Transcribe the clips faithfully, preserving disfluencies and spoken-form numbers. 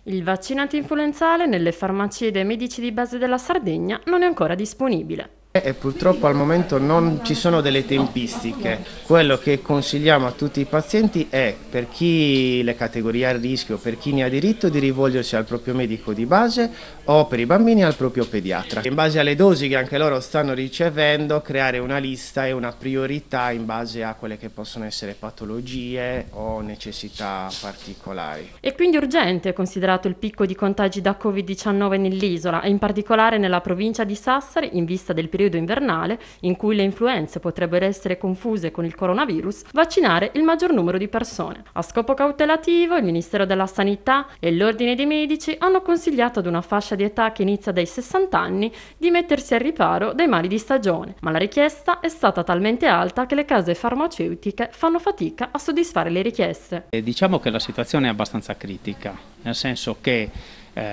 Il vaccino antinfluenzale nelle farmacie dei medici di base della Sardegna non è ancora disponibile. E purtroppo al momento non ci sono delle tempistiche. Quello che consigliamo a tutti i pazienti è, per chi le categorie a rischio, per chi ne ha diritto, di rivolgersi al proprio medico di base o per i bambini al proprio pediatra. In base alle dosi che anche loro stanno ricevendo, creare una lista e una priorità in base a quelle che possono essere patologie o necessità particolari. È quindi urgente, considerato il picco di contagi da covid diciannove nell'isola e in particolare nella provincia di Sassari, in vista del periodo invernale in cui le influenze potrebbero essere confuse con il coronavirus, vaccinare il maggior numero di persone. A scopo cautelativo, il Ministero della Sanità e l'Ordine dei Medici hanno consigliato ad una fascia di età che inizia dai sessanta anni di mettersi al riparo dai mali di stagione, ma la richiesta è stata talmente alta che le case farmaceutiche fanno fatica a soddisfare le richieste. E diciamo che la situazione è abbastanza critica, nel senso che Eh,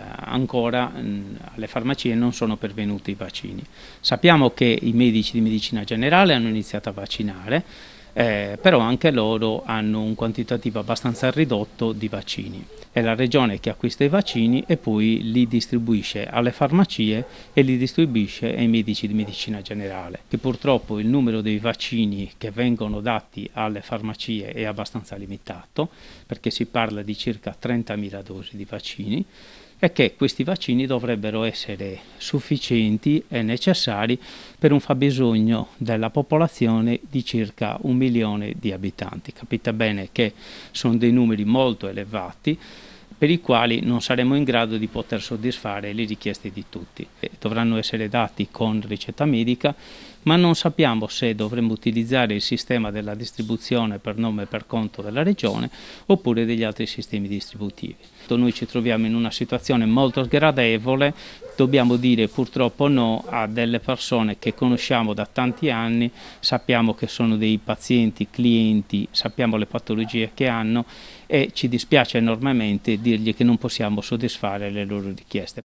ancora mh, alle farmacie non sono pervenuti i vaccini. Sappiamo che i medici di medicina generale hanno iniziato a vaccinare, eh, però anche loro hanno un quantitativo abbastanza ridotto di vaccini. È la regione che acquista i vaccini e poi li distribuisce alle farmacie e li distribuisce ai medici di medicina generale, che purtroppo il numero dei vaccini che vengono dati alle farmacie è abbastanza limitato, perché si parla di circa trentamila dosi di vaccini, e che questi vaccini dovrebbero essere sufficienti e necessari per un fabbisogno della popolazione di circa un milione di abitanti. Capite bene che sono dei numeri molto elevati per i quali non saremo in grado di poter soddisfare le richieste di tutti. Dovranno essere dati con ricetta medica, ma non sappiamo se dovremo utilizzare il sistema della distribuzione per nome e per conto della regione oppure degli altri sistemi distributivi. Noi ci troviamo in una situazione molto sgradevole, dobbiamo dire purtroppo no a delle persone che conosciamo da tanti anni, sappiamo che sono dei pazienti, clienti, sappiamo le patologie che hanno e ci dispiace enormemente dirgli che non possiamo soddisfare le loro richieste.